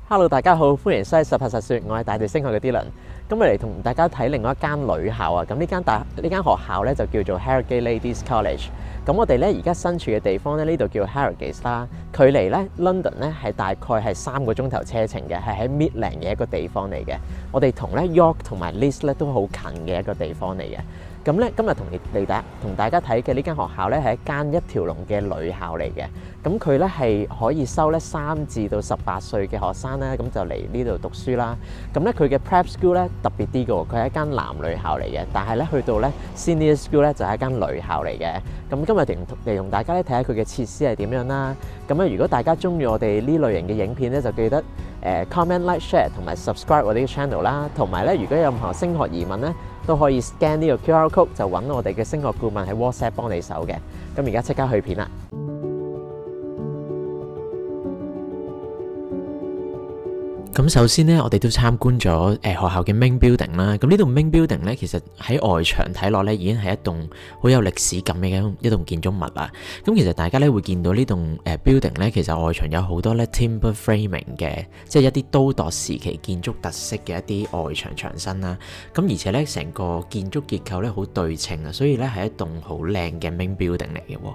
Hello， 大家好，歡迎收睇實拍實說，我係大地升學嘅 Dylan。今日嚟同大家睇另外一間女校啊。咁呢間學校咧就叫做 Harrogate Ladies College。咁我哋咧而家身處嘅地方咧，呢度叫 Harrogate 啦。距離咧 London 咧係大概係3個鐘頭車程嘅，係喺 Midland 嘅一個地方嚟嘅。我哋同咧 York 同埋 Leeds 咧都好近嘅一個地方嚟嘅。咁咧今日同大家睇嘅呢間學校咧係一間一條龍嘅女校嚟嘅。咁佢咧係可以收咧3至到18歲嘅學生咧，咁就嚟呢度讀書啦。咁咧佢嘅 Prep School 咧特別啲嘅喎，佢係一間男女校嚟嘅。但係咧去到咧 Senior School 咧就係一間女校嚟嘅。咁今日嚟同大家咧睇下佢嘅設施係點樣啦。咁如果大家中意我哋呢類型嘅影片咧，就記得comment、like、share 同埋 subscribe 我哋嘅 channel 啦。同埋咧，如果有任何升學疑問咧，都可以 scan 呢個 QR code 就揾我哋嘅升學顧問喺 WhatsApp 幫你手嘅。咁而家即刻去片啦！咁首先咧，我哋都參觀咗學校嘅 main building 啦。咁呢棟 main building 咧，其實喺外牆睇落咧，已經係一棟好有歷史感嘅一棟建築物啦。咁其實大家咧會見到呢棟building 咧，其實外牆有好多咧 timber framing 嘅，即係一啲都鐸時期建築特色嘅一啲外牆牆身啦。咁而且咧，成個建築結構咧好對稱啊，所以咧係一棟好靚嘅 main building 嚟嘅喎。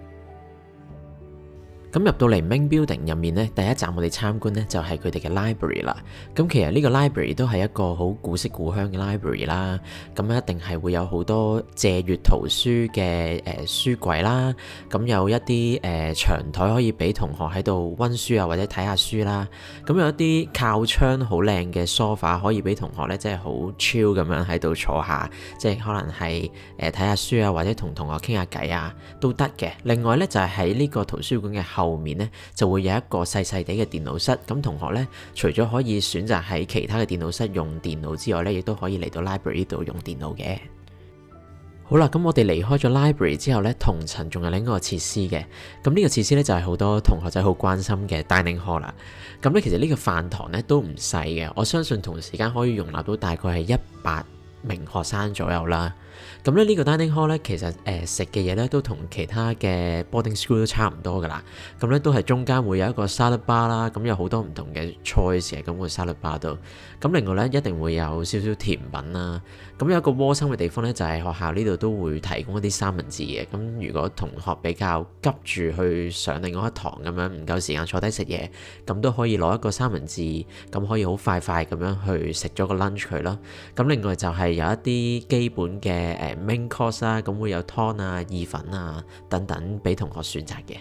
咁入到嚟 main building 入面咧，第一站我哋參觀咧就係佢哋嘅 library 啦。咁其實呢個 library 都係一個好古色古香嘅 library 啦。咁一定係會有好多借閱圖書嘅書櫃啦。咁有一啲長台可以俾同學喺度溫書啊，或者睇下書啦。咁有一啲靠窗好靚嘅 sofa 可以俾同學咧，即係好 chill 咁樣喺度坐下，即係可能係睇下書啊，或者同同學傾下偈啊都得嘅。另外咧就係喺呢個圖書館嘅後面咧就會有一個細細地嘅電腦室，咁同學咧除咗可以選擇喺其他嘅電腦室用電腦之外咧，亦都可以嚟到 library 度用電腦嘅。好啦，咁我哋離開咗 library 之後咧，同層仲有另一個設施嘅。咁呢個設施咧就係好多同學仔好關心嘅 dining hall 啦。咁咧其實呢個飯堂咧都唔細嘅，我相信同時間可以容納到大概係100名學生左右啦。咁咧呢個 dining hall 咧，其實食嘅嘢咧都同其他嘅 boarding school 都差唔多噶啦。咁咧都係中間會有一個 salad bar 啦，咁有好多唔同嘅 choice 嘅咁個 salad bar 度。咁另外咧一定會有少少甜品啦。咁有一個窩心嘅地方咧，就係學校呢度都會提供一啲三文治嘅。咁如果同學比較急住去上另外一堂咁樣，唔夠時間坐低食嘢，咁都可以攞一個三文治，咁可以好快咁樣去食咗個 lunch 佢咯。咁另外就係有一啲基本嘅main course 啦，咁會有湯啊、意粉啊等等俾同學選擇嘅。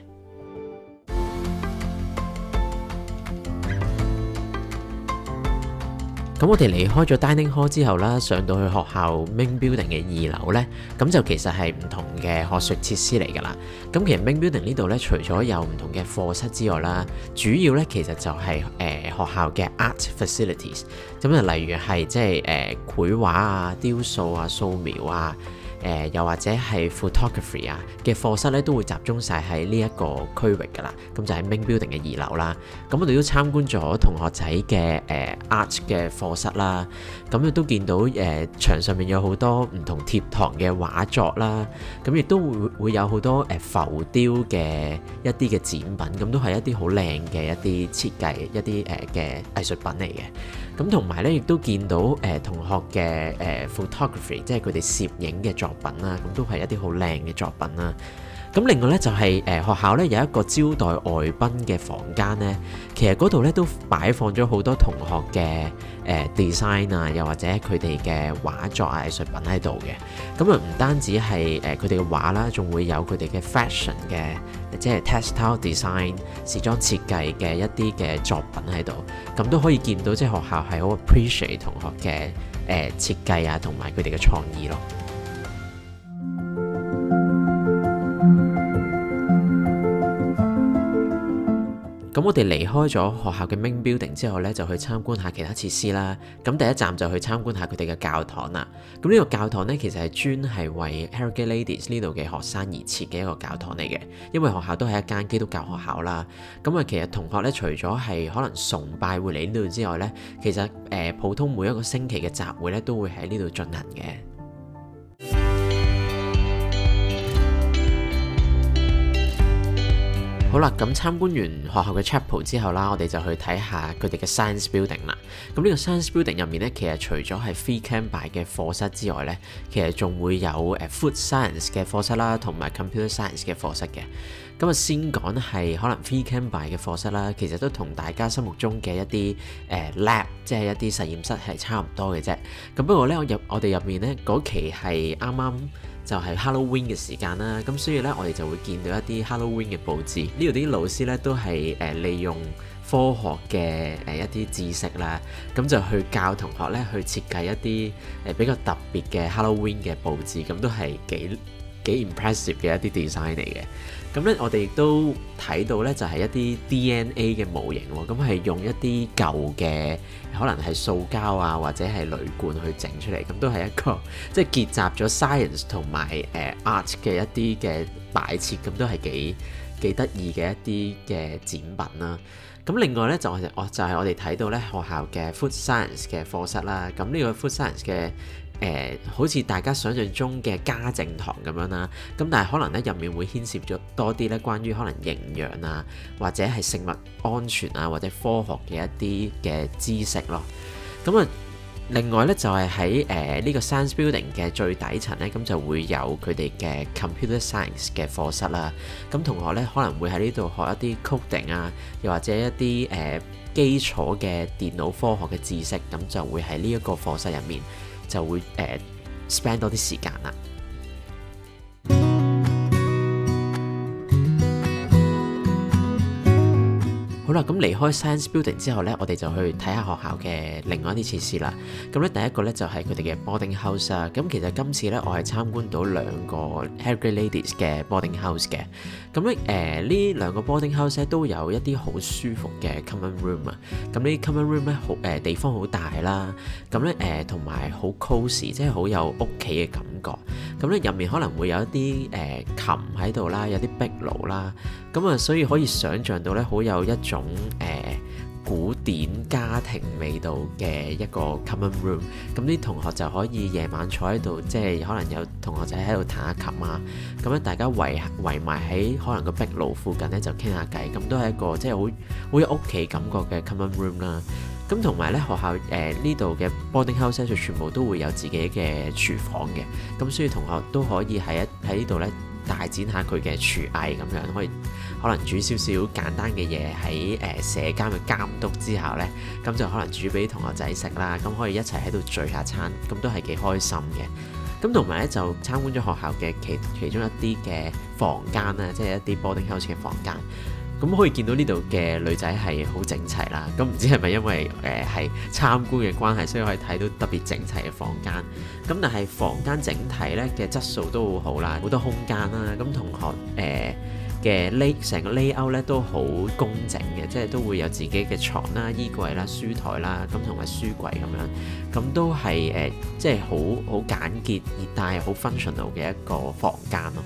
咁我哋離開咗 dining hall 之後啦，上到去學校 main building 嘅2樓呢，咁就其實係唔同嘅學術設施嚟噶啦。咁其實 main building 呢度呢，除咗有唔同嘅課室之外啦，主要呢其實就係學校嘅 art facilities。咁就例如係即係繪畫啊、雕塑啊、素描啊。又或者係 photography 啊嘅課室咧，都會集中晒喺呢一個區域噶啦。咁就喺 main building 嘅2樓啦。咁我哋都參觀咗同學仔嘅art 嘅課室啦。咁亦都見到牆上面有好多唔同貼堂嘅畫作啦。咁亦都會有好多浮雕嘅一啲嘅展品。咁都係一啲好靚嘅一啲設計，一啲嘅藝術品嚟嘅。咁同埋咧，亦都見到同學嘅photography， 即係佢哋攝影嘅作品啦，咁都係一啲好靚嘅作品啦。咁另外咧就係學校咧有一個招待外賓嘅房間咧，其實嗰度咧都擺放咗好多同學嘅design 啊，又或者佢哋嘅畫作啊、藝術品喺度嘅。咁啊唔單止係佢哋嘅畫啦，仲會有佢哋嘅 fashion 嘅，即係 textile design 時裝設計嘅一啲嘅作品喺度。咁都可以見到即係學校係好 appreciate 同學嘅設計啊，同埋佢哋嘅創意咯。咁我哋離開咗學校嘅 main building 之後咧，就去參觀下其他設施啦。咁第一站就去參觀下佢哋嘅教堂啦。咁呢個教堂咧，其實係專係為 Harrogate Ladies 呢度嘅學生而設嘅一個教堂嚟嘅。因為學校都係一間基督教學校啦。咁啊，其實同學咧，除咗係可能崇拜會嚟呢度之外咧，其實普通每一個星期嘅集會咧，都會喺呢度進行嘅。 好啦，咁參觀完學校嘅 chapel 之後啦，我哋就去睇下佢哋嘅 science building 啦。咁呢個 science building 入面呢，其實除咗係 Phi Chem Bio 嘅課室之外呢，其實仲會有food science 嘅課室啦，同埋 computer science 嘅課室嘅。咁啊，先講係可能 Phi Chem Bio 嘅課室啦，其實都同大家心目中嘅一啲lab， 即係一啲實驗室係差唔多嘅啫。咁不過呢，我哋入面呢嗰期係啱啱就係 Halloween 嘅時間啦，咁所以呢，我哋就會見到一啲 Halloween 嘅佈置。呢度啲老師呢，都係利用科學嘅一啲知識啦，咁就去教同學呢去設計一啲比較特別嘅 Halloween 嘅佈置，咁都係幾 impressive 嘅一啲 design 嚟嘅。咁咧，我哋亦都睇到咧，就係一啲 DNA 嘅模型喎。咁係用一啲舊嘅，可能係塑膠啊，或者係鋁罐去整出嚟。咁都係一個即係結集咗 science 同埋art 嘅一啲嘅擺設，咁都係幾得意嘅一啲嘅展品啦。咁另外咧就係我哋睇到咧學校嘅 food science 嘅課室啦。咁呢個 food science 嘅好似大家想象中嘅家政堂咁樣啦，咁但係可能咧入面會牽涉咗多啲咧關於可能營養啊，或者係食物安全啊，或者科學嘅一啲嘅知識咯。咁啊，另外咧就係喺呢個 science building 嘅最底層咧，咁就會有佢哋嘅 computer science 嘅課室啦。咁同學咧可能會喺呢度學一啲 coding 啊，又或者一啲基礎嘅電腦科學嘅知識，咁就會喺呢一個課室入面。就會spend 多啲時間啦。好啦，咁離開 Science Building 之後呢，我哋就去睇下學校嘅另外一啲設施啦。咁咧第一個呢，就係佢哋嘅 boarding house 啊。咁其實今次呢，我係參觀到兩個 Harrogate Ladies 嘅 boarding house 嘅。咁咧呢兩個 boarding house 咧都有一啲好舒服嘅 common room 啊。咁呢啲 common room 咧地方好大啦。咁咧同埋好 cosy， 即係好有屋企嘅感覺。咁咧入面可能會有一啲琴喺度啦，有啲壁爐啦。咁啊，所以可以想像到咧，好有一種古典家庭味道嘅一個 common room。咁啲同學就可以夜晚坐喺度，即係可能有同學仔喺度彈下琴啊。咁咧大家圍埋喺可能個壁爐附近咧就傾下偈。咁都係一個即係好有屋企感覺嘅 common room 啦。咁同埋咧學校呢度嘅 boarding house 就全部都會有自己嘅廚房嘅。咁所以同學都可以喺呢度咧大展下佢嘅廚藝咁樣，可能煮少少簡單嘅嘢喺社監嘅監督之下呢，咁就可能煮俾同學仔食啦，咁可以一齊喺度聚下餐，咁都係幾開心嘅。咁同埋咧就參觀咗學校嘅其中一啲嘅房間啦，即係一啲 boarding house 嘅房間。咁可以見到呢度嘅女仔係好整齊啦。咁唔知係咪因為係參觀嘅關係，所以可以睇到特別整齊嘅房間。咁但係房間整體咧嘅質素都好好啦，好多空間啦。咁同學嘅成個 layout 咧都好工整嘅，即係都會有自己嘅床啦、衣櫃啦、書台啦，咁同埋書櫃咁樣，咁都係即係好簡潔，但係好 functional 嘅一個房間咯。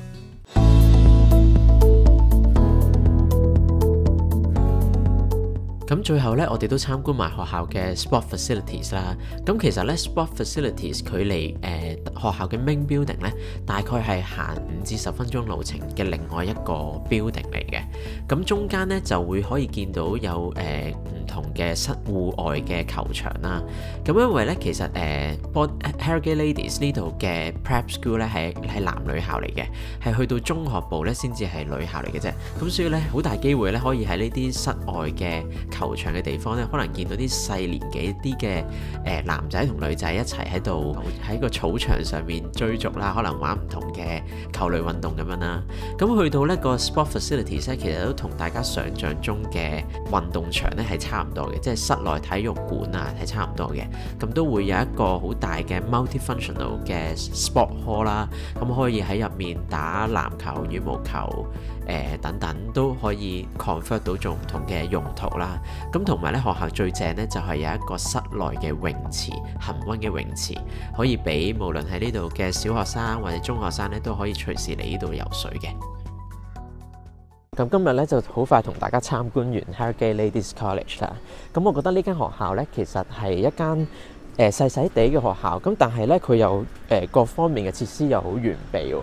咁最後咧，我哋都參觀埋學校嘅 sport facilities 啦。咁其實咧 sport facilities 距離學校嘅 main building 咧，大概係行5至10分鐘路程嘅另外一個 building 嚟嘅。咁中間咧就會可以見到有唔同嘅戶外嘅球場啦。咁因為咧其實Harrogate Ladies 呢度嘅 prep school 咧係男女校嚟嘅，係去到中學部咧先至係女校嚟嘅啫。咁所以咧好大機會咧可以喺呢啲室外嘅球場嘅地方咧，可能見到啲細年紀啲嘅男仔同女仔一齊喺度喺個草場上面追逐啦，可能玩唔同嘅球類運動咁樣啦。咁去到呢個 sport facilities 咧，其實都同大家想像中嘅運動場咧係差唔多嘅，即係室內體育館啊係差唔多嘅。咁都會有一個好大嘅 multi-functional 嘅 sport hall 啦，咁可以喺入面打籃球、羽毛球等等都可以 convert 到做唔同嘅用途啦。咁同埋咧，學校最正咧就係有一個室內嘅泳池，恆溫嘅泳池，可以俾無論喺呢度嘅小學生或者中學生咧都可以隨時嚟呢度游水嘅。咁今日咧就好快同大家參觀完 Harrogate Ladies College 啦。咁我覺得呢間學校咧其實係一間細細地嘅學校，咁但係咧佢有各方面嘅設施又好完備喎。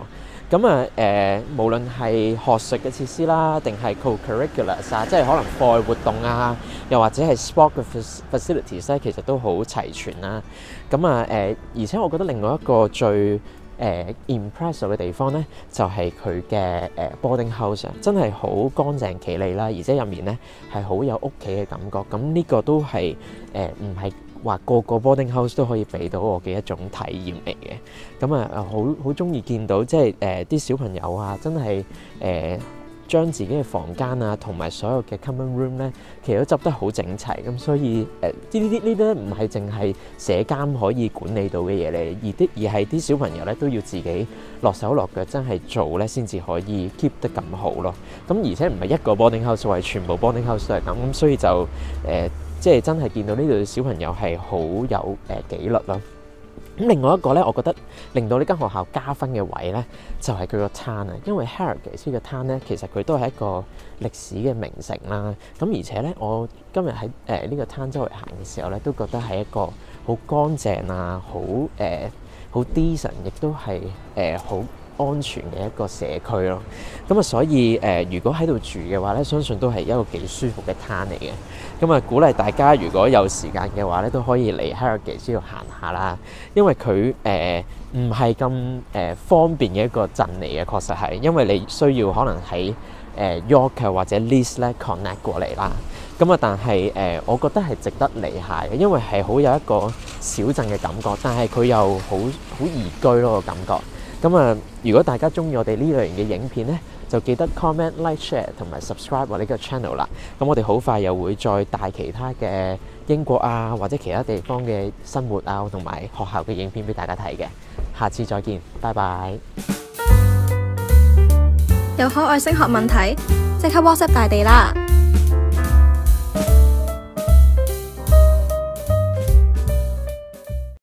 咁啊無論係學術嘅設施啦，定係 co-curriculars 啊，即係可能課外活動啊，又或者係 sport 嘅 facilities 咧，其實都好齊全啦。咁啊而且我覺得另外一個最impressive 嘅地方咧，就係佢嘅boarding house 真係好乾淨企理啦，而且入面咧係好有屋企嘅感覺。咁呢個都係唔係話個個 boarding house 都可以俾到我嘅一種體驗嚟嘅。咁啊好中意見到即係啲小朋友啊，真係將自己嘅房間啊，同埋所有嘅 common room 咧，其實都執得好整齊。咁所以呢啲唔係淨係社監可以管理到嘅嘢嚟，而係啲小朋友咧都要自己落手落腳真係做咧，先至可以 keep 得咁好咯。咁而且唔係一個 boarding house，係全部 boarding house 都係咁。咁所以就即係真係見到呢度小朋友係好有紀律咯。咁另外一個咧，我覺得令到呢間學校加分嘅位咧，就係佢個灘啊。因為 Harrogate 呢個灘咧，其實佢都係一個歷史嘅名城啦。咁而且咧，我今日喺呢個灘周圍行嘅時候咧，都覺得係一個好乾淨啊，好 decent， 亦都係好安全嘅一個社區咯。咁啊，所以如果喺度住嘅話咧，相信都係一個幾舒服嘅灘嚟嘅。咁啊，鼓勵大家如果有時間嘅話咧，都可以嚟 Harrogate 呢度行下啦。因為佢唔係咁方便嘅一個鎮嚟嘅，確實係，因為你需要可能喺York 或者 Leeds 咧 connect 過嚟啦。咁啊，但係我覺得係值得嚟下嘅，因為係好有一個小鎮嘅感覺，但係佢又好宜居咯個感覺。咁啊，如果大家中意我哋呢類型嘅影片咧，就記得 comment、like、share 同埋 subscribe 我呢個 channel 啦。咁我哋好快又會再帶其他嘅英國啊，或者其他地方嘅生活啊，同埋學校嘅影片俾大家睇嘅。下次再見，拜拜。 有可愛升學問題，即刻 WhatsApp 大地啦！